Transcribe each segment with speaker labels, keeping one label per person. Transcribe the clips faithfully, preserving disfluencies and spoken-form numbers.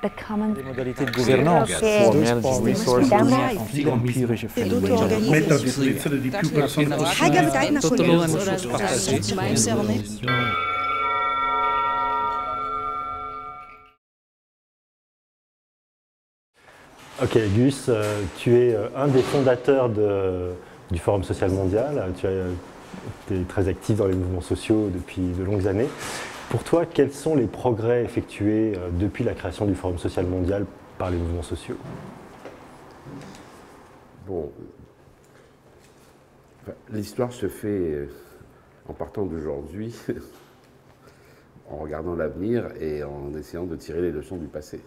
Speaker 1: des modalités de gouvernance pour manage resources en empirische fenomenen.
Speaker 2: Hij gaat tijd naar
Speaker 3: Ok, Gus, euh, tu es euh, un des fondateurs de, du Forum social mondial. Tu es très actif dans les mouvements sociaux depuis de longues années. Pour toi, quels sont les progrès effectués euh, depuis la création du Forum social mondial par les mouvements sociaux?
Speaker 4: Bon, enfin, l'histoire se fait en partant d'aujourd'hui, en regardant l'avenir et en essayant de tirer les leçons du passé.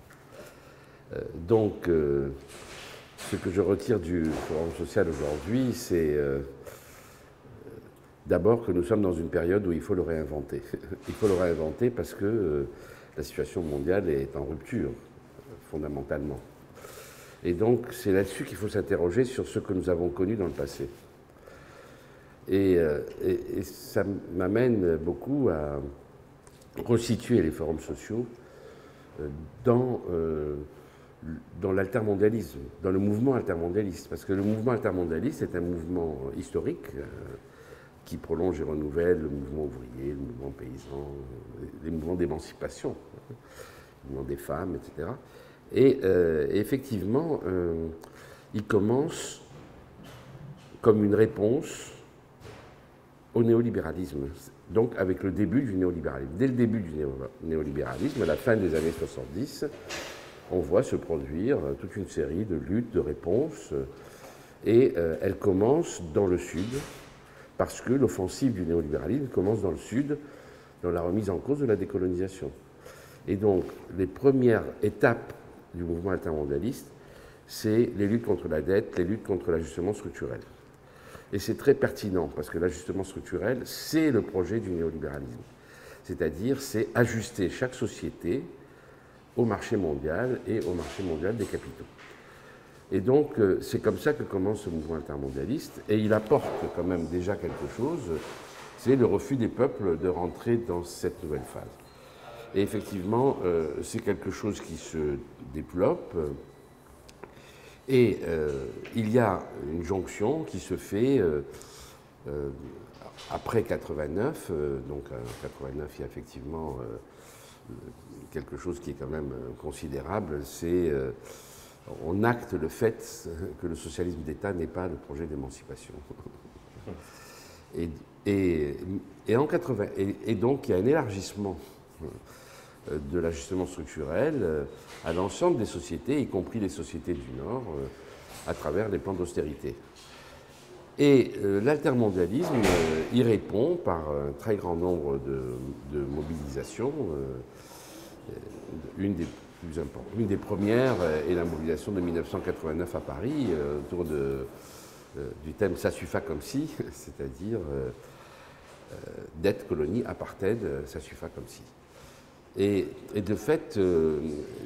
Speaker 4: Donc, euh, ce que je retire du Forum social aujourd'hui, c'est euh, d'abord que nous sommes dans une période où il faut le réinventer. Il faut le réinventer parce que euh, la situation mondiale est en rupture, fondamentalement. Et donc, c'est là-dessus qu'il faut s'interroger sur ce que nous avons connu dans le passé. Et, euh, et, et ça m'amène beaucoup à resituer les forums sociaux euh, dans... Euh, dans l'altermondialisme, dans le mouvement altermondialiste, parce que le mouvement altermondialiste est un mouvement historique euh, qui prolonge et renouvelle le mouvement ouvrier, le mouvement paysan, les mouvements d'émancipation, hein, le mouvement des femmes, et cetera. Et, euh, et effectivement, euh, il commence comme une réponse au néolibéralisme, donc avec le début du néolibéralisme. Dès le début du néolibéralisme, à la fin des années soixante-dix, on voit se produire toute une série de luttes, de réponses, et euh, elle commence dans le Sud, parce que l'offensive du néolibéralisme commence dans le Sud, dans la remise en cause de la décolonisation. Et donc, les premières étapes du mouvement altermondialiste, c'est les luttes contre la dette, les luttes contre l'ajustement structurel. Et c'est très pertinent, parce que l'ajustement structurel, c'est le projet du néolibéralisme. C'est-à-dire, c'est ajuster chaque société au marché mondial et au marché mondial des capitaux. Et donc, c'est comme ça que commence ce mouvement altermondialiste, et il apporte quand même déjà quelque chose, c'est le refus des peuples de rentrer dans cette nouvelle phase. Et effectivement, euh, c'est quelque chose qui se développe, et euh, il y a une jonction qui se fait euh, euh, après quatre-vingt-neuf, euh, donc en quatre-vingt-neuf, il y a effectivement euh, quelque chose qui est quand même considérable, c'est euh, on acte le fait que le socialisme d'État n'est pas le projet d'émancipation. Et, et, et, en quatre-vingts, et, et donc il y a un élargissement de l'ajustement structurel à l'ensemble des sociétés, y compris les sociétés du Nord, à travers les plans d'austérité. Et euh, l'altermondialisme euh, y répond par un très grand nombre de, de mobilisations. Euh, une, des plus importantes, une des premières est la mobilisation de mille neuf cent quatre-vingt-neuf à Paris, euh, autour de, euh, du thème « Ça suffit comme si », c'est-à-dire euh, euh, dette, colonie, apartheid, ça suffit comme si. Et, et de fait, euh,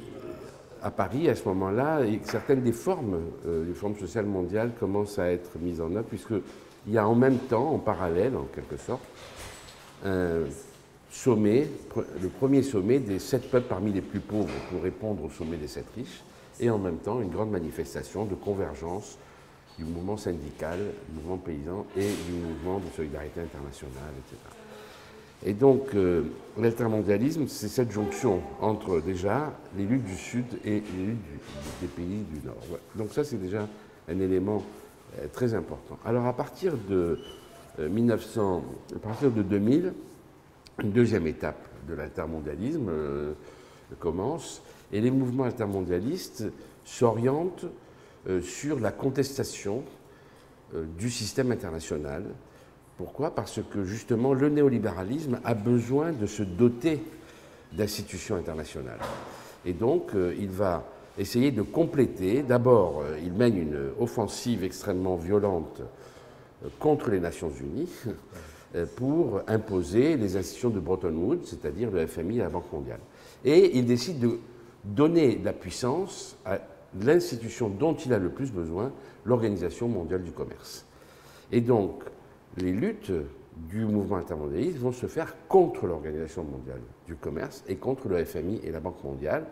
Speaker 4: à Paris, à ce moment-là, certaines des formes euh, du Forum social mondial commencent à être mises en œuvre, puisqu'il y a en même temps, en parallèle, en quelque sorte, un sommet, le premier sommet des sept peuples parmi les plus pauvres pour répondre au sommet des sept riches, et en même temps une grande manifestation de convergence du mouvement syndical, du mouvement paysan et du mouvement de solidarité internationale, et cetera. Et donc, euh, l'altermondialisme, c'est cette jonction entre, déjà, les luttes du Sud et les luttes du, des pays du Nord. Ouais. Donc ça, c'est déjà un élément euh, très important. Alors, à partir de, euh, mille neuf cents, à partir de deux mille, une deuxième étape de l'altermondialisme euh, commence, et les mouvements altermondialistes s'orientent euh, sur la contestation euh, du système international. Pourquoi? Parce que justement, le néolibéralisme a besoin de se doter d'institutions internationales. Et donc, euh, il va essayer de compléter. D'abord, euh, il mène une offensive extrêmement violente euh, contre les Nations Unies euh, pour imposer les institutions de Bretton Woods, c'est-à-dire le F M I et la Banque mondiale. Et il décide de donner de la puissance à l'institution dont il a le plus besoin, l'Organisation mondiale du commerce. Et donc, les luttes du mouvement intermondialiste vont se faire contre l'Organisation mondiale du commerce et contre le F M I et la Banque mondiale,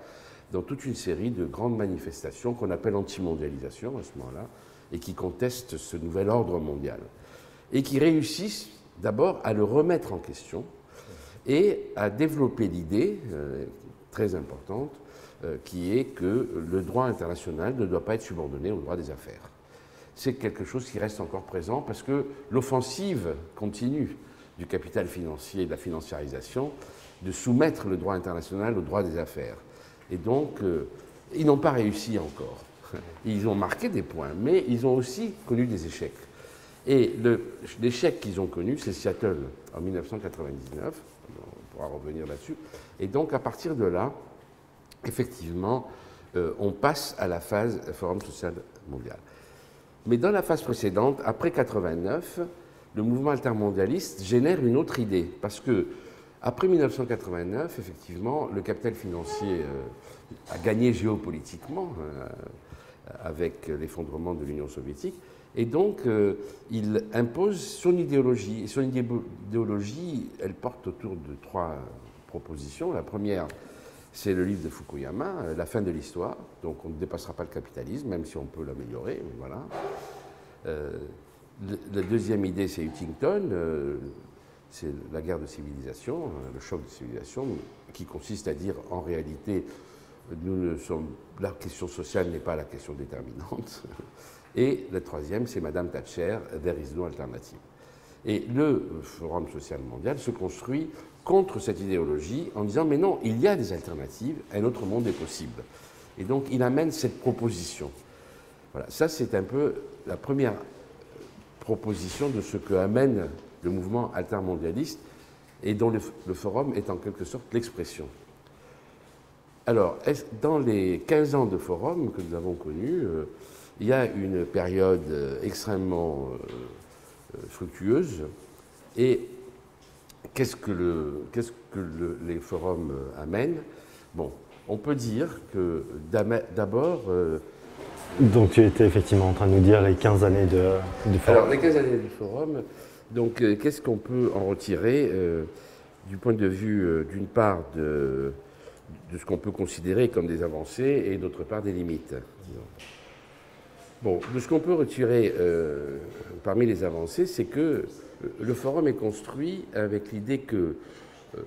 Speaker 4: dans toute une série de grandes manifestations qu'on appelle anti-mondialisation à ce moment-là, et qui contestent ce nouvel ordre mondial, et qui réussissent d'abord à le remettre en question et à développer l'idée euh, très importante euh, qui est que le droit international ne doit pas être subordonné au droit des affaires. C'est quelque chose qui reste encore présent parce que l'offensive continue du capital financier et de la financiarisation de soumettre le droit international au droit des affaires. Et donc, euh, ils n'ont pas réussi encore. Ils ont marqué des points, mais ils ont aussi connu des échecs. Et l'échec qu'ils ont connu, c'est Seattle en mille neuf cent quatre-vingt-dix-neuf, on pourra revenir là-dessus. Et donc, à partir de là, effectivement, euh, on passe à la phase Forum social mondial. Mais dans la phase précédente, après quatre-vingt-neuf, le mouvement altermondialiste génère une autre idée, parce que après mille neuf cent quatre-vingt-neuf, effectivement, le capital financier euh, a gagné géopolitiquement euh, avec l'effondrement de l'Union soviétique, et donc euh, il impose son idéologie. Et son idéologie, elle porte autour de trois propositions. La première, c'est le livre de Fukuyama, « La fin de l'histoire ». Donc on ne dépassera pas le capitalisme, même si on peut l'améliorer, mais voilà. Euh, le, la deuxième idée, c'est Huntington, euh, c'est la guerre de civilisation, le choc de civilisation, qui consiste à dire, en réalité, nous ne sommes, la question sociale n'est pas la question déterminante. Et la troisième, c'est Madame Thatcher, There is no alternative. Et le Forum social mondial se construit contre cette idéologie en disant, mais non, il y a des alternatives, un autre monde est possible. Et donc, il amène cette proposition. Voilà, ça, c'est un peu la première proposition de ce que amène le mouvement altermondialiste et dont le, le Forum est en quelque sorte l'expression. Alors, dans les quinze ans de Forum que nous avons connus, euh, il y a une période euh, extrêmement euh, fructueuse. Et qu'est-ce que, le, qu'est-ce que le, les forums euh, amènent? Bon, on peut dire que d'abord... Euh,
Speaker 3: donc tu étais effectivement en train de nous dire les quinze années de, du Forum.
Speaker 4: Alors, les quinze années du Forum, donc euh, qu'est-ce qu'on peut en retirer euh, du point de vue, euh, d'une part, de... de ce qu'on peut considérer comme des avancées et d'autre part des limites. Bon, de ce qu'on peut retirer euh, parmi les avancées, c'est que le Forum est construit avec l'idée que euh,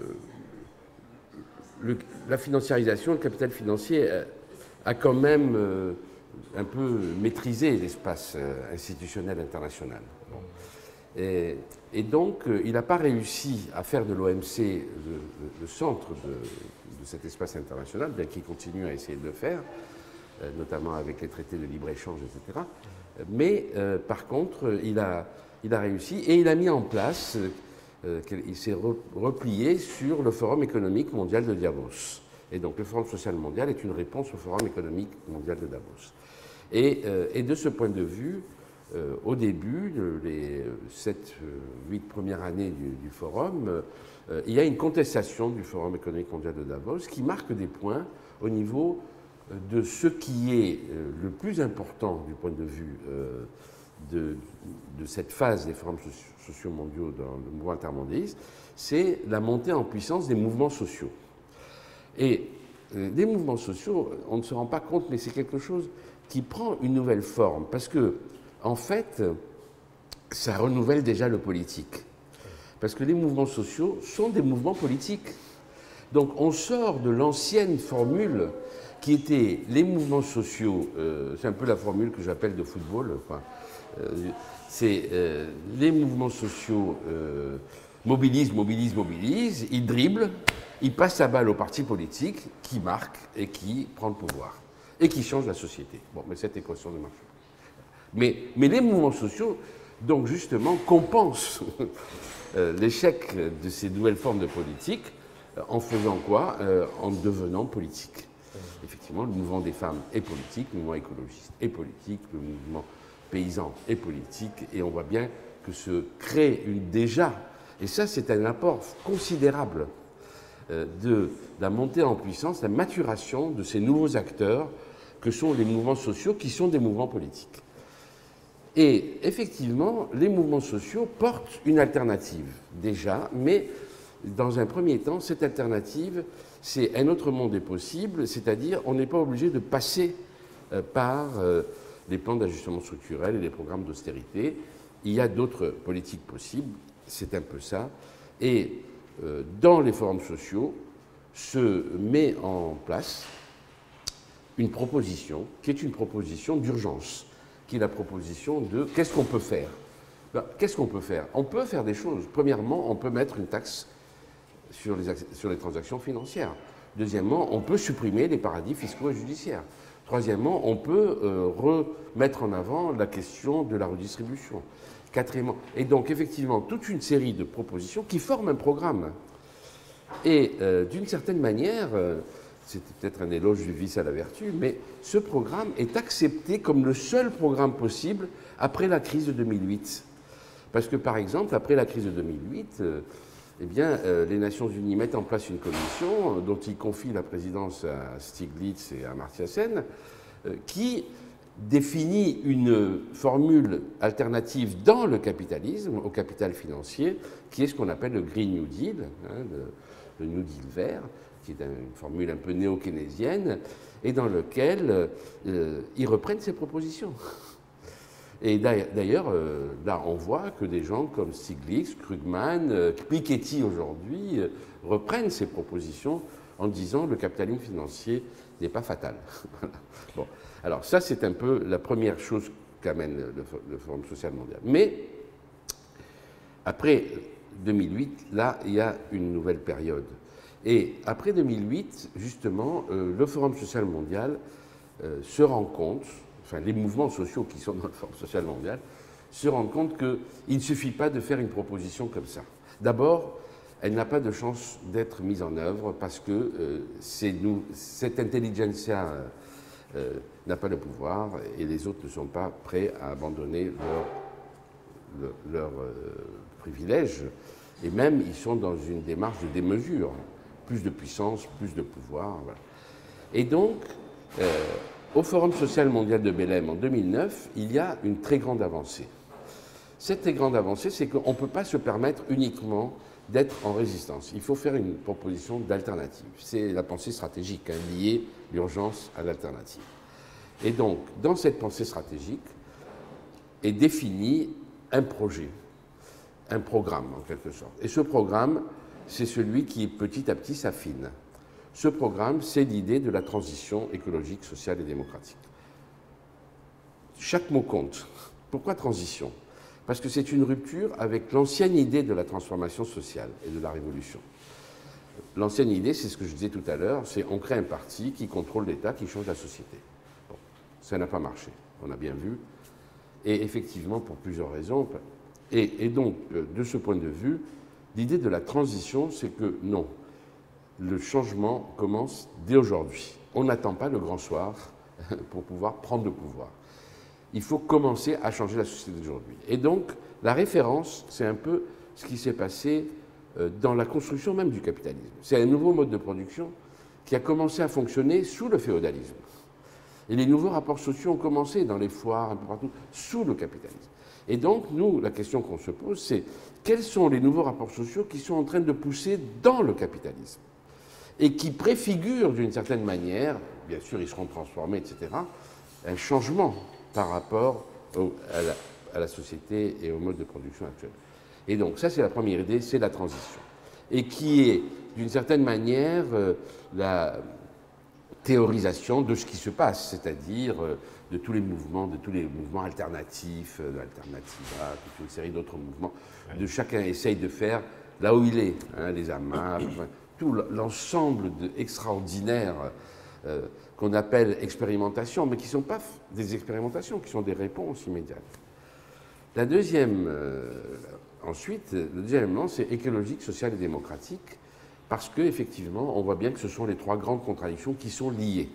Speaker 4: le, la financiarisation, le capital financier a, a quand même euh, un peu maîtrisé l'espace euh, institutionnel international. Bon. Et, et donc, euh, il n'a pas réussi à faire de l'O M C le, le, le centre de, de cet espace international, bien qu'il continue à essayer de le faire, euh, notamment avec les traités de libre-échange, et cetera. Mais, euh, par contre, il a, il a réussi et il a mis en place, euh, il s'est replié sur le Forum économique mondial de Davos. Et donc, le Forum social mondial est une réponse au Forum économique mondial de Davos. Et, euh, et de ce point de vue, Euh, au début, de les sept huit premières années du, du Forum, euh, il y a une contestation du Forum économique mondial de Davos qui marque des points au niveau de ce qui est euh, le plus important du point de vue euh, de, de cette phase des forums sociaux mondiaux dans le mouvement intermondialiste, c'est la montée en puissance des mouvements sociaux. Et euh, les mouvements sociaux, on ne se rend pas compte, mais c'est quelque chose qui prend une nouvelle forme, parce que en fait, ça renouvelle déjà le politique. Parce que les mouvements sociaux sont des mouvements politiques. Donc on sort de l'ancienne formule qui était les mouvements sociaux, euh, c'est un peu la formule que j'appelle de football, enfin, euh, c'est euh, les mouvements sociaux euh, mobilisent, mobilisent, mobilisent, ils dribblent, ils passent la balle au parti politique qui marque et qui prend le pouvoir et qui change la société. Bon, mais cette équation ne marche pas. Mais, mais les mouvements sociaux, donc justement, compensent euh, l'échec de ces nouvelles formes de politique euh, en faisant quoi euh, En devenant politique. Effectivement, le mouvement des femmes est politique, le mouvement écologiste est politique, le mouvement paysan est politique, et on voit bien que se crée une déjà, et ça c'est un apport considérable euh, de la montée en puissance, la maturation de ces nouveaux acteurs que sont les mouvements sociaux, qui sont des mouvements politiques. Et effectivement, les mouvements sociaux portent une alternative, déjà, mais dans un premier temps, cette alternative, c'est un autre monde est possible, c'est-à-dire on n'est pas obligé de passer euh, par euh, les plans d'ajustement structurel et les programmes d'austérité. Il y a d'autres politiques possibles, c'est un peu ça. Et euh, dans les forums sociaux se met en place une proposition qui est une proposition d'urgence, qui est la proposition de qu'est-ce qu'on peut faire. Ben, qu'est-ce qu'on peut faire? On peut faire des choses. Premièrement, on peut mettre une taxe sur les, sur les transactions financières. Deuxièmement, on peut supprimer les paradis fiscaux et judiciaires. Troisièmement, on peut euh, remettre en avant la question de la redistribution. Quatrièmement, et donc effectivement toute une série de propositions qui forment un programme. Et euh, d'une certaine manière, euh, c'est peut-être un éloge du vice à la vertu, mais ce programme est accepté comme le seul programme possible après la crise de deux mille huit. Parce que par exemple, après la crise de deux mille huit, euh, eh bien, euh, les Nations Unies mettent en place une commission euh, dont ils confient la présidence à Stiglitz et à Amartya Sen, euh, qui définit une formule alternative dans le capitalisme, au capital financier, qui est ce qu'on appelle le Green New Deal, hein, le, le New Deal vert, qui est une formule un peu néo-keynésienne, et dans lequel euh, ils reprennent ces propositions. Et d'ailleurs, euh, là, on voit que des gens comme Stiglitz, Krugman, euh, Piketty aujourd'hui, euh, reprennent ces propositions en disant que le capitalisme financier n'est pas fatal. Bon. Alors ça, c'est un peu la première chose qu'amène le, le Forum social mondial. Mais après deux mille huit, là, il y a une nouvelle période. Et après deux mille huit, justement, euh, le Forum social mondial euh, se rend compte, enfin les mouvements sociaux qui sont dans le Forum social mondial, se rendent compte qu'il ne suffit pas de faire une proposition comme ça. D'abord, elle n'a pas de chance d'être mise en œuvre parce que euh, c'est nous, cette intelligentsia euh, n'a pas le pouvoir et les autres ne sont pas prêts à abandonner leurs leur, leur, euh, privilèges. Et même, ils sont dans une démarche de démesure. Plus de puissance, plus de pouvoir. Voilà. Et donc, euh, au Forum social mondial de Belém en deux mille neuf, il y a une très grande avancée. Cette très grande avancée, c'est qu'on ne peut pas se permettre uniquement d'être en résistance. Il faut faire une proposition d'alternative. C'est la pensée stratégique, hein, liée l'urgence à l'alternative. Et donc, dans cette pensée stratégique, est défini un projet, un programme en quelque sorte. Et ce programme, c'est celui qui petit à petit s'affine. Ce programme, c'est l'idée de la transition écologique, sociale et démocratique. Chaque mot compte. Pourquoi transition? Parce que c'est une rupture avec l'ancienne idée de la transformation sociale et de la révolution. L'ancienne idée, c'est ce que je disais tout à l'heure, c'est on crée un parti qui contrôle l'État, qui change la société. Bon, ça n'a pas marché, on a bien vu. Et effectivement, pour plusieurs raisons. Et, et donc, de ce point de vue, l'idée de la transition, c'est que non, le changement commence dès aujourd'hui. On n'attend pas le grand soir pour pouvoir prendre le pouvoir. Il faut commencer à changer la société d'aujourd'hui. Et donc, la référence, c'est un peu ce qui s'est passé dans la construction même du capitalisme. C'est un nouveau mode de production qui a commencé à fonctionner sous le féodalisme. Et les nouveaux rapports sociaux ont commencé dans les foires, un peu partout, sous le capitalisme. Et donc, nous, la question qu'on se pose, c'est quels sont les nouveaux rapports sociaux qui sont en train de pousser dans le capitalisme et qui préfigurent d'une certaine manière, bien sûr ils seront transformés, et cetera, un changement par rapport au, à, la, à la société et au mode de production actuel. Et donc ça, c'est la première idée, c'est la transition. Et qui est, d'une certaine manière, euh, la théorisation de ce qui se passe, c'est-à-dire euh, de tous les mouvements, de tous les mouvements alternatifs, euh, d'Alternativa, toute une série d'autres mouvements, de chacun essaye de faire là où il est, hein, les amas, enfin, tout l'ensemble extraordinaire euh, qu'on appelle expérimentation, mais qui ne sont pas des expérimentations, qui sont des réponses immédiates. La deuxième, euh, ensuite, le deuxième élément, c'est écologique, social et démocratique, parce qu'effectivement, on voit bien que ce sont les trois grandes contradictions qui sont liées.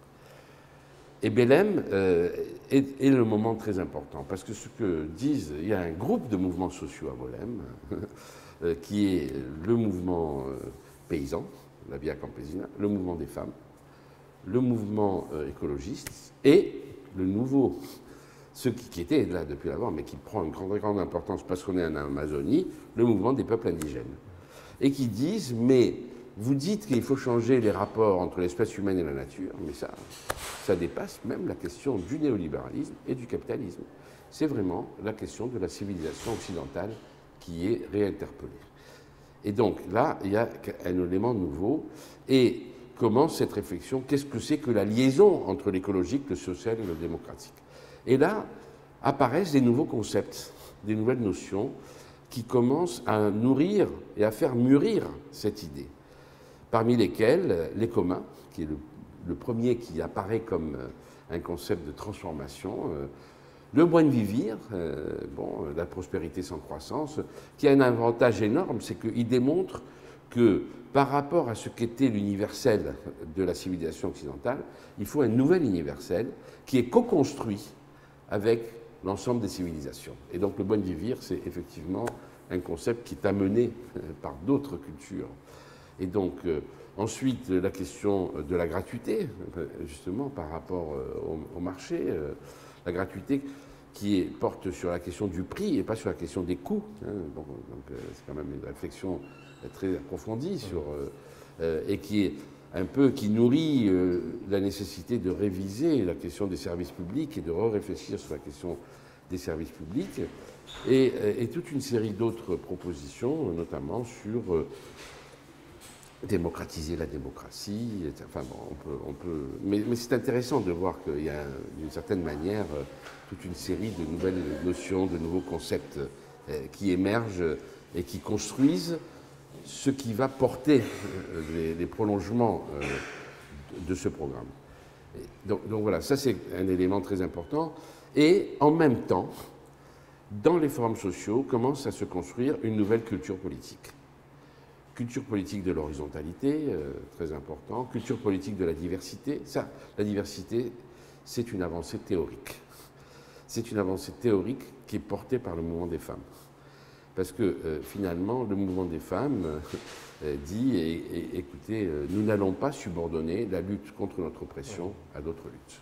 Speaker 4: Et Belém euh, est, est le moment très important, parce que ce que disent, il y a un groupe de mouvements sociaux à Belém, euh, qui est le mouvement euh, paysan, la Via Campesina, le mouvement des femmes, le mouvement euh, écologiste et le nouveau, ce qui, qui était là depuis l'avant, mais qui prend une grande, grande importance parce qu'on est en Amazonie, le mouvement des peuples indigènes. et qui disent, mais vous dites qu'il faut changer les rapports entre l'espèce humaine et la nature, mais ça, ça dépasse même la question du néolibéralisme et du capitalisme. C'est vraiment la question de la civilisation occidentale qui est réinterpellée. Et donc là, il y a un élément nouveau. Et commence cette réflexion, qu'est-ce que c'est que la liaison entre l'écologique, le social et le démocratique? Et là apparaissent des nouveaux concepts, des nouvelles notions qui commencent à nourrir et à faire mûrir cette idée. Parmi lesquels les communs, qui est le, le premier qui apparaît comme un concept de transformation, euh, le buen vivir, euh, bon, la prospérité sans croissance, qui a un avantage énorme, c'est qu'il démontre que par rapport à ce qu'était l'universel de la civilisation occidentale, il faut un nouvel universel qui est co-construit avec l'ensemble des civilisations. Et donc le buen vivir, c'est effectivement un concept qui est amené par d'autres cultures. Et donc, euh, ensuite, la question de la gratuité, justement, par rapport euh, au, au marché, euh, la gratuité qui est, porte sur la question du prix et pas sur la question des coûts. Hein. Bon, donc, euh, c'est quand même une réflexion très approfondie sur, euh, euh, et qui est un peu, qui nourrit euh, la nécessité de réviser la question des services publics et de réfléchir sur la question des services publics, et, et toute une série d'autres propositions, notamment sur euh, démocratiser la démocratie. Enfin bon, on peut, on peut, mais, mais c'est intéressant de voir qu'il y a d'une certaine manière toute une série de nouvelles notions, de nouveaux concepts euh, qui émergent et qui construisent ce qui va porter les, les prolongements euh, de, de ce programme. Et donc, donc voilà, ça c'est un élément très important. Et en même temps, dans les forums sociaux, commence à se construire une nouvelle culture politique. Culture politique de l'horizontalité, euh, très important. Culture politique de la diversité. Ça, la diversité, c'est une avancée théorique. C'est une avancée théorique qui est portée par le mouvement des femmes. Parce que euh, finalement, le mouvement des femmes euh, dit, et, et, écoutez, euh, nous n'allons pas subordonner la lutte contre notre oppression à d'autres luttes.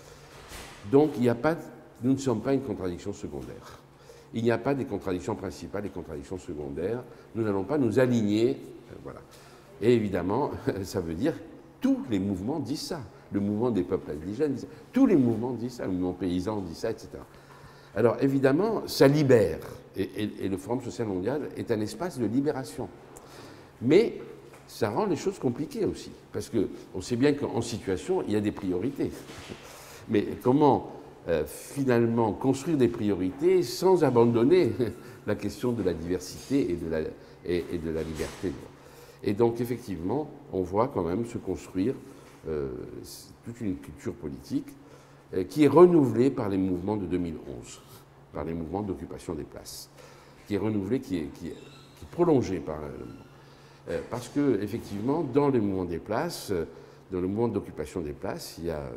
Speaker 4: Donc, il n'y a pas, nous ne sommes pas une contradiction secondaire. Il n'y a pas des contradictions principales et contradictions secondaires. Nous n'allons pas nous aligner. Euh, voilà. Et évidemment, ça veut dire tous les mouvements disent ça. Le mouvement des peuples indigènes dit ça. Tous les mouvements disent ça. Le mouvement paysan dit ça, et cetera. Alors évidemment, ça libère. Et, et, et le Forum social mondial est un espace de libération. Mais ça rend les choses compliquées aussi. Parce qu'on sait bien qu'en situation, il y a des priorités. Mais comment euh, finalement construire des priorités sans abandonner la question de la diversité et de la, et, et de la liberté? Et donc effectivement, on voit quand même se construire euh, toute une culture politique euh, qui est renouvelée par les mouvements de deux mille onze, par les mouvements d'occupation des places, qui est renouvelée, qui est, qui est, qui est prolongée par... Euh, parce que effectivement, dans le mouvement des places, euh, dans le mouvement d'occupation des places, il y a... Euh,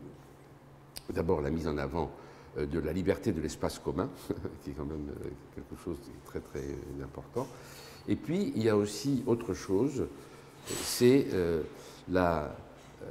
Speaker 4: D'abord, la mise en avant de la liberté de l'espace commun, qui est quand même quelque chose de très, très important. Et puis, il y a aussi autre chose, c'est euh, la... Euh,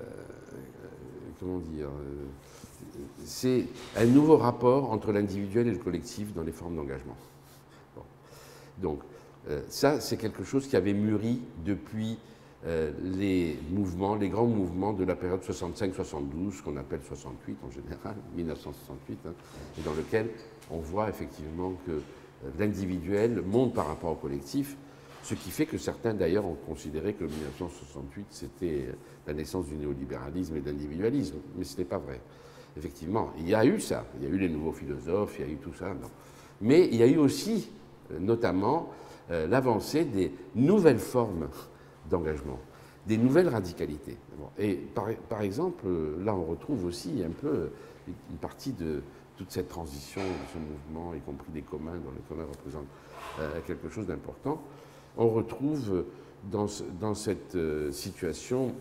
Speaker 4: comment dire euh, c'est un nouveau rapport entre l'individuel et le collectif dans les formes d'engagement. Bon. Donc, euh, ça, c'est quelque chose qui avait mûri depuis... Euh, les mouvements, les grands mouvements de la période soixante-cinq soixante-douze, qu'on appelle soixante-huit en général, mille neuf cent soixante-huit, hein, et dans lequel on voit effectivement que euh, l'individuel monte par rapport au collectif, ce qui fait que certains d'ailleurs ont considéré que mille neuf cent soixante-huit c'était la naissance du néolibéralisme et de l'individualisme, mais ce n'est pas vrai. Effectivement, il y a eu ça, il y a eu les nouveaux philosophes, il y a eu tout ça, non. Mais il y a eu aussi, euh, notamment, euh, l'avancée des nouvelles formes d'engagement, des nouvelles radicalités. Et par, par exemple, là on retrouve aussi un peu une partie de toute cette transition de ce mouvement, y compris des communs, dont les communs représentent euh, quelque chose d'important. On retrouve dans, dans cette euh, situation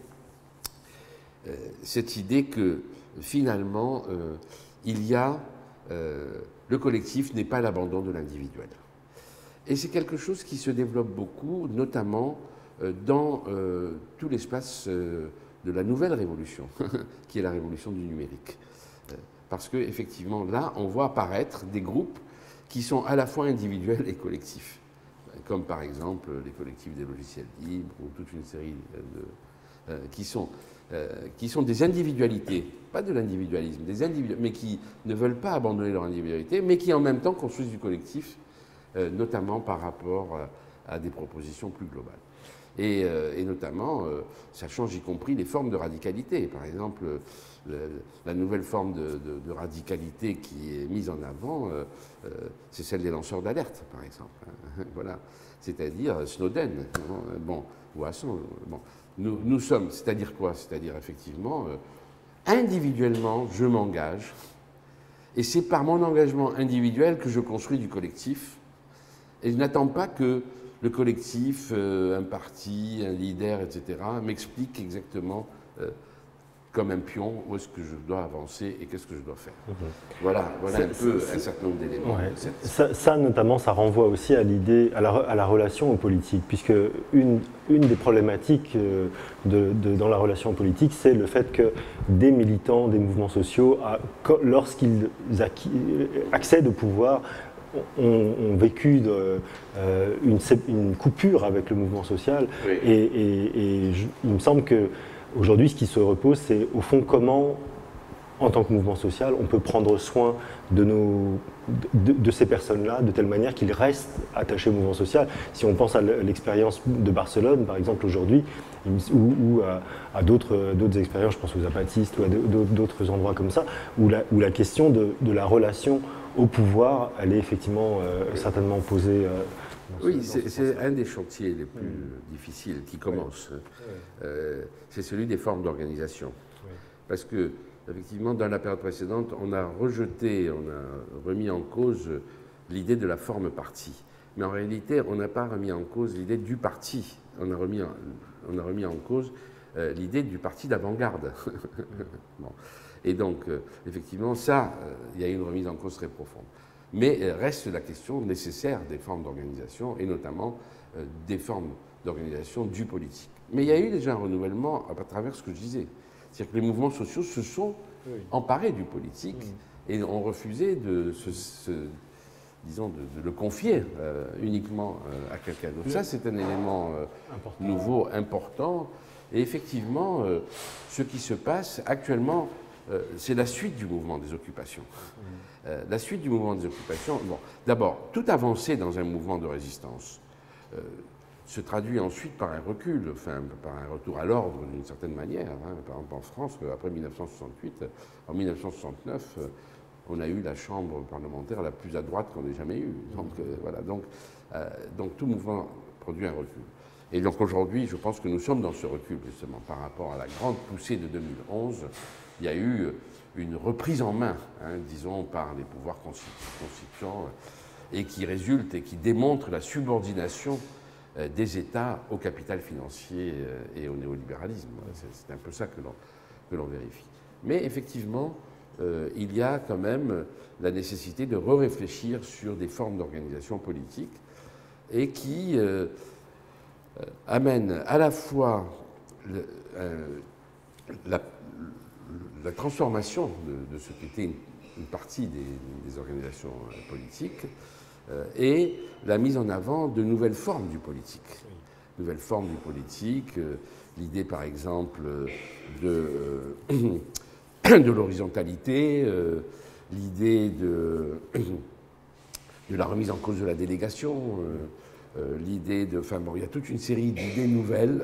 Speaker 4: euh, cette idée que finalement euh, il y a euh, le collectif n'est pas l'abandon de l'individuel. Et c'est quelque chose qui se développe beaucoup, notamment dans euh, tout l'espace euh, de la nouvelle révolution, qui est la révolution du numérique. Euh, parce qu'effectivement, là, on voit apparaître des groupes qui sont à la fois individuels et collectifs. comme par exemple les collectifs des logiciels libres ou toute une série de, euh, qui, sont, euh, qui sont des individualités, pas de l'individualisme, des individu mais qui ne veulent pas abandonner leur individualité, mais qui en même temps construisent du collectif, euh, notamment par rapport à, à des propositions plus globales. Et, euh, et notamment, euh, ça change y compris les formes de radicalité. Par exemple, le, la nouvelle forme de, de, de radicalité qui est mise en avant, euh, euh, c'est celle des lanceurs d'alerte, par exemple. Voilà. C'est-à-dire Snowden, bon, ou Assange. Bon. Nous, nous sommes, c'est-à-dire quoi? C'est-à-dire effectivement, euh, individuellement, je m'engage, et c'est par mon engagement individuel que je construis du collectif, et je n'attends pas que le collectif, euh, un parti, un leader, et cetera, m'explique exactement, euh, comme un pion, où est-ce que je dois avancer et qu'est-ce que je dois faire. Mmh. Voilà, voilà un peu un certain nombre d'éléments.
Speaker 3: Ouais. Ça, ça, notamment, ça renvoie aussi à l'idée, à la, à la relation aux politiques, puisque une, une des problématiques de, de, dans la relation politique, c'est le fait que des militants, des mouvements sociaux, lorsqu'ils accèdent au pouvoir, ont, ont vécu de, euh, une, une coupure avec le mouvement social. Oui. Et, et, et je, il me semble qu'aujourd'hui, ce qui se repose, c'est au fond comment, en tant que mouvement social, on peut prendre soin de, nos, de, de ces personnes-là de telle manière qu'ils restent attachés au mouvement social. Si on pense à l'expérience de Barcelone, par exemple, aujourd'hui, ou, ou à, à d'autres expériences, je pense aux apatistes ou à d'autres endroits comme ça, où la, où la question de, de la relation au pouvoir, elle est effectivement euh, oui. certainement posée. Euh,
Speaker 4: oui, c'est un des chantiers les plus mmh. difficiles qui commence. Oui. Euh, c'est celui des formes d'organisation. Oui. Parce que, effectivement, dans la période précédente, on a rejeté, on a remis en cause l'idée de la forme parti. Mais en réalité, on n'a pas remis en cause l'idée du parti. On a remis en, on a remis en cause euh, l'idée du parti d'avant-garde. Bon. Et donc, euh, effectivement, ça, euh, il y a une remise en cause très profonde. Mais euh, reste la question nécessaire des formes d'organisation, et notamment euh, des formes d'organisation du politique. Mais il y a eu déjà un renouvellement à travers ce que je disais. C'est-à-dire que les mouvements sociaux se sont oui. emparés du politique oui. et ont refusé de se, se, disons, de, de le confier euh, uniquement euh, à quelqu'un d'autre. Ça, c'est un élément euh, important. nouveau, important. Et effectivement, euh, ce qui se passe actuellement, Euh, c'est la suite du mouvement des occupations. Euh, la suite du mouvement des occupations, bon, d'abord, toute avancée dans un mouvement de résistance euh, se traduit ensuite par un recul, enfin, par un retour à l'ordre d'une certaine manière. Hein. Par exemple, en France, après mille neuf cent soixante-huit, en mille neuf cent soixante-neuf, euh, on a eu la chambre parlementaire la plus à droite qu'on ait jamais eue. Donc, euh, voilà, donc, euh, donc tout mouvement produit un recul. Et donc aujourd'hui, je pense que nous sommes dans ce recul, justement, par rapport à la grande poussée de deux mille onze. Il y a eu une reprise en main, hein, disons, par les pouvoirs constituants, et qui résulte et qui démontre la subordination euh, des États au capital financier euh, et au néolibéralisme. C'est un peu ça que l'on vérifie. Mais effectivement, euh, il y a quand même la nécessité de re-réfléchir sur des formes d'organisation politique et qui euh, euh, amènent à la fois le, euh, la la transformation de, de ce qu'était une, une partie des, des organisations politiques euh, et la mise en avant de nouvelles formes du politique. Oui. Nouvelles formes du politique, euh, l'idée par exemple de, euh, de l'horizontalité, euh, l'idée de, de la remise en cause de la délégation, euh, euh, l'idée de... Enfin bon, il y a toute une série d'idées nouvelles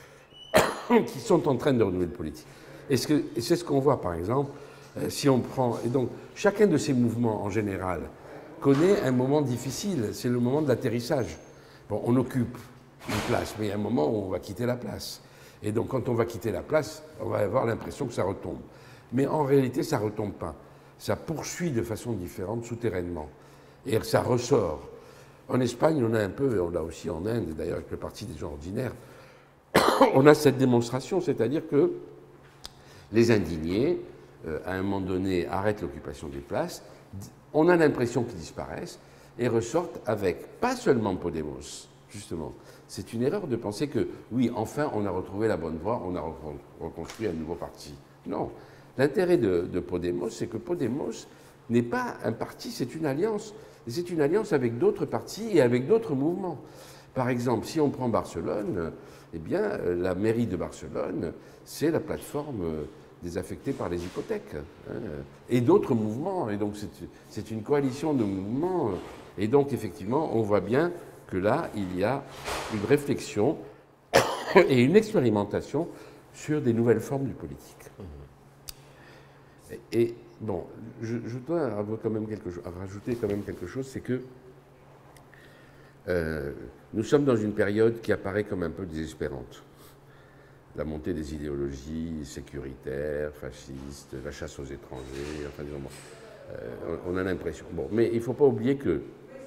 Speaker 4: qui sont en train de renouveler le politique. Et c'est ce qu'on voit, par exemple, euh, si on prend... Et donc, chacun de ces mouvements, en général, connaît un moment difficile. C'est le moment de l'atterrissage. Bon, on occupe une place, mais il y a un moment où on va quitter la place. Et donc, quand on va quitter la place, on va avoir l'impression que ça retombe. Mais en réalité, ça ne retombe pas. Ça poursuit de façon différente, souterrainement. Et ça ressort. En Espagne, on a un peu, et on l'a aussi en Inde, d'ailleurs avec le Parti des gens ordinaires, on a cette démonstration, c'est-à-dire que les indignés, euh, à un moment donné, arrêtent l'occupation des places, on a l'impression qu'ils disparaissent et ressortent avec, pas seulement Podemos, justement. C'est une erreur de penser que, oui, enfin, on a retrouvé la bonne voie, on a reconstruit un nouveau parti. Non. L'intérêt de, de Podemos, c'est que Podemos n'est pas un parti, c'est une alliance. Et c'est une alliance avec d'autres partis et avec d'autres mouvements. Par exemple, si on prend Barcelone, eh bien, la mairie de Barcelone, c'est la plateforme désaffectée par les hypothèques, hein, et d'autres mouvements. Et donc, c'est une coalition de mouvements. Et donc, effectivement, on voit bien que là, il y a une réflexion et une expérimentation sur des nouvelles formes du politique. Et, et bon, je, je dois avoir quand même quelque chose, rajouter quand même quelque chose, c'est que euh, nous sommes dans une période qui apparaît comme un peu désespérante. La montée des idéologies sécuritaires, fascistes, la chasse aux étrangers, enfin disons, bon, euh, on, on a l'impression. Bon, mais il ne faut pas oublier que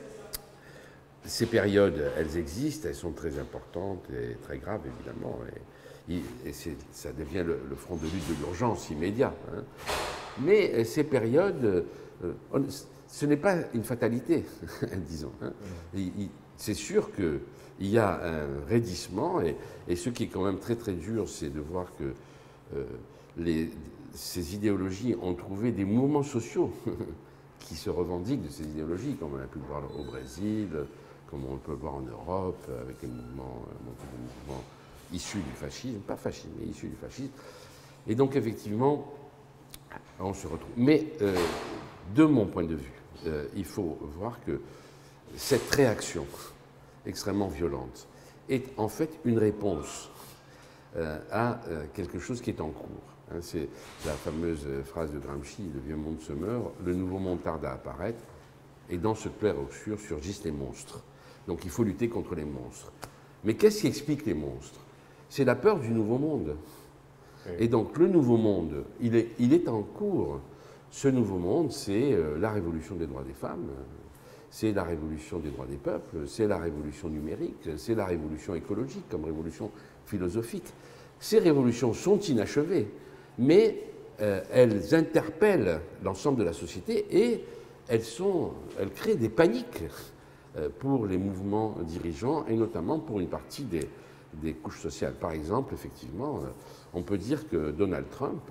Speaker 4: ces périodes, elles existent, elles sont très importantes et très graves, évidemment. Et, et ça devient le, le front de lutte de l'urgence immédiat. Hein. Mais ces périodes, euh, on, ce n'est pas une fatalité, disons. Hein. C'est sûr qu'il y a un raidissement, et, et ce qui est quand même très très dur, c'est de voir que euh, les, ces idéologies ont trouvé des mouvements sociaux qui se revendiquent de ces idéologies, comme on a pu le voir au Brésil, comme on peut le voir en Europe, avec les mouvements, les mouvements issus du fascisme, pas fascisme, mais issus du fascisme. Et donc, effectivement, on se retrouve. Mais, euh, de mon point de vue, euh, il faut voir que cette réaction extrêmement violente est en fait une réponse euh, à euh, quelque chose qui est en cours. Hein, c'est la fameuse phrase de Gramsci, « Le vieux monde se meurt, le nouveau monde tarde à apparaître, et dans ce clair-obscur surgissent les monstres. » Donc il faut lutter contre les monstres. Mais qu'est-ce qui explique les monstres? C'est la peur du nouveau monde. Oui. Et donc le nouveau monde, il est, il est en cours. Ce nouveau monde, c'est euh, la révolution des droits des femmes, c'est la révolution des droits des peuples, c'est la révolution numérique, c'est la révolution écologique comme révolution philosophique. Ces révolutions sont inachevées, mais euh, elles interpellent l'ensemble de la société et elles, sont, elles créent des paniques pour les mouvements dirigeants et notamment pour une partie des, des couches sociales. Par exemple, effectivement, on peut dire que Donald Trump,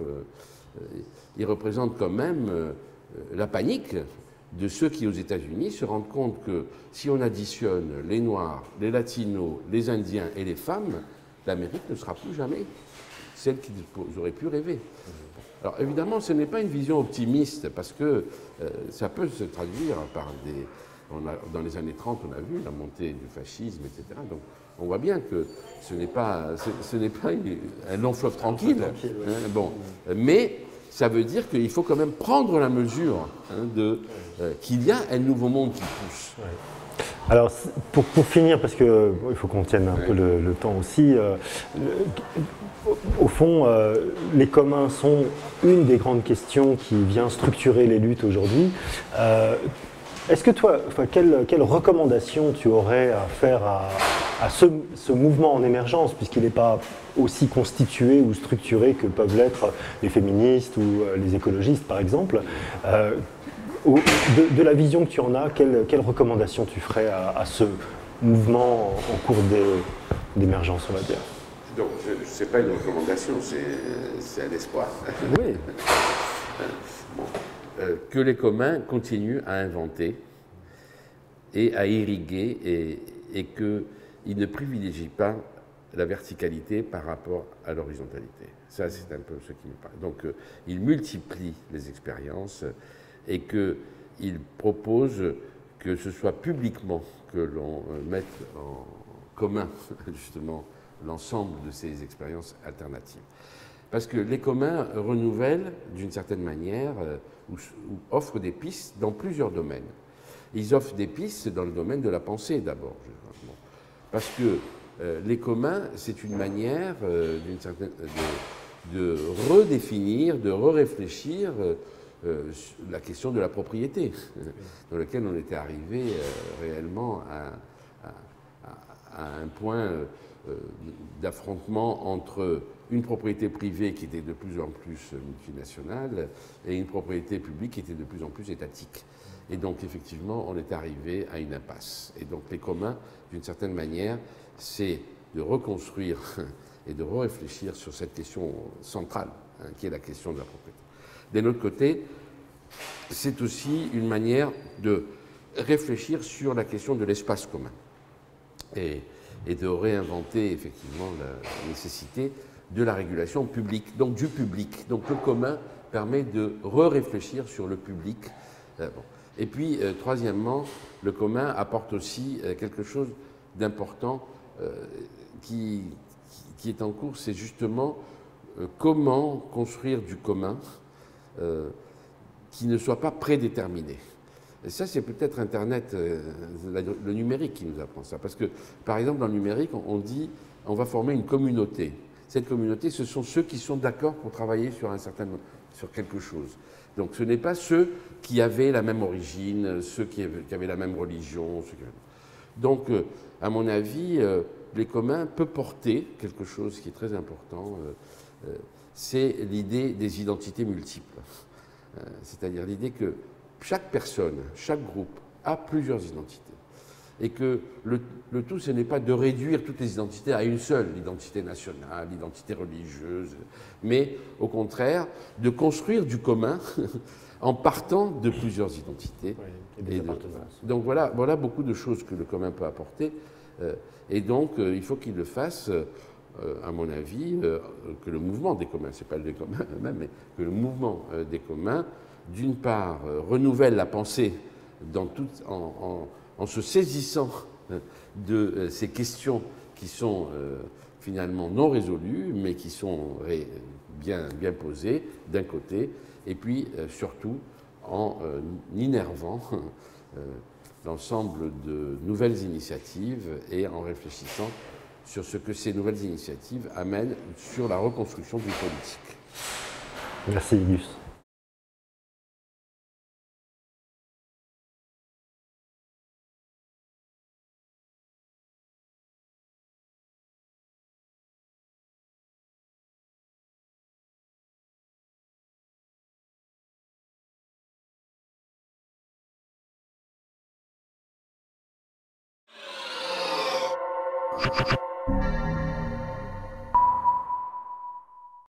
Speaker 4: il représente quand même la panique de ceux qui, aux États-Unis, se rendent compte que si on additionne les Noirs, les Latinos, les Indiens et les femmes, l'Amérique ne sera plus jamais celle qu'ils auraient pu rêver. Alors évidemment, ce n'est pas une vision optimiste, parce que euh, ça peut se traduire par des... On a, dans les années trente, on a vu la montée du fascisme, et cetera. Donc on voit bien que ce n'est pas, ce, ce n'est pas une, un long fleuve tranquille. tranquille ouais. hein, bon. Mais ça veut dire qu'il faut quand même prendre la mesure hein, de, euh, qu'il y a un nouveau monde qui pousse.
Speaker 3: Ouais. Alors, pour, pour finir, parce qu'il euh, faut qu'on tienne un ouais. peu le, le temps aussi, euh, le, au fond, euh, les communs sont une des grandes questions qui vient structurer les luttes aujourd'hui. Euh, Est-ce que toi, enfin, quelle, quelle recommandation tu aurais à faire à, à ce, ce mouvement en émergence, puisqu'il n'est pas aussi constitué ou structuré que peuvent l'être les féministes ou les écologistes, par exemple, euh, au, de, de la vision que tu en as, quelle, quelle recommandation tu ferais à, à ce mouvement en cours d'émergence, on va dire?
Speaker 4: Donc, ce n'est pas une recommandation, c'est un espoir.
Speaker 3: Oui.
Speaker 4: Bon. Euh, que les communs continuent à inventer et à irriguer et, et qu'ils ne privilégient pas la verticalité par rapport à l'horizontalité. Ça, c'est un peu ce qui me parle. Donc, euh, ils multiplient les expériences et qu'ils proposent que ce soit publiquement que l'on euh, mette en commun, justement, l'ensemble de ces expériences alternatives. Parce que les communs renouvellent, d'une certaine manière, euh, ou, ou offrent des pistes dans plusieurs domaines. Ils offrent des pistes dans le domaine de la pensée, d'abord. Parce que euh, les communs, c'est une manière euh, d'une certaine, de, de redéfinir, de re-réfléchir euh, euh, la question de la propriété, dans laquelle on était arrivé euh, réellement à, à, à un point euh, d'affrontement entre une propriété privée qui était de plus en plus multinationale et une propriété publique qui était de plus en plus étatique. Et donc, effectivement, on est arrivé à une impasse. Et donc, les communs, d'une certaine manière, c'est de reconstruire et de réfléchir sur cette question centrale, hein, qui est la question de la propriété. D'un autre côté, c'est aussi une manière de réfléchir sur la question de l'espace commun et, et de réinventer effectivement la nécessité de la régulation publique, donc du public. Donc le commun permet de re-réfléchir sur le public. Euh, bon. Et puis, euh, troisièmement, le commun apporte aussi euh, quelque chose d'important euh, qui, qui est en cours, c'est justement euh, comment construire du commun euh, qui ne soit pas prédéterminé. Et ça, c'est peut-être Internet, euh, le numérique qui nous apprend ça. Parce que, par exemple, dans le numérique, on, on dit on va former une communauté. Cette communauté, ce sont ceux qui sont d'accord pour travailler sur, un certain, sur quelque chose. Donc ce n'est pas ceux qui avaient la même origine, ceux qui avaient, qui avaient la même religion. Ceux qui... Donc, euh, à mon avis, euh, les communs peuvent porter quelque chose qui est très important, euh, euh, c'est l'idée des identités multiples. Euh, C'est-à-dire l'idée que chaque personne, chaque groupe a plusieurs identités. Et que le, le tout, ce n'est pas de réduire toutes les identités à une seule, l'identité nationale, l'identité religieuse, mais au contraire, de construire du commun en partant de plusieurs identités.
Speaker 3: Oui, et
Speaker 4: et de, donc voilà, voilà beaucoup de choses que le commun peut apporter. Euh, et donc, euh, il faut qu'il le fasse, euh, à mon avis, euh, que le mouvement des communs, ce n'est pas le des communs eux-mêmes, mais que le mouvement euh, des communs, d'une part, euh, renouvelle la pensée dans tout, en, en en se saisissant de ces questions qui sont euh, finalement non résolues, mais qui sont bien, bien posées d'un côté, et puis euh, surtout en euh, innervant euh, l'ensemble de nouvelles initiatives et en réfléchissant sur ce que ces nouvelles initiatives amènent sur la reconstruction du politique.
Speaker 3: Merci, Gus.
Speaker 5: You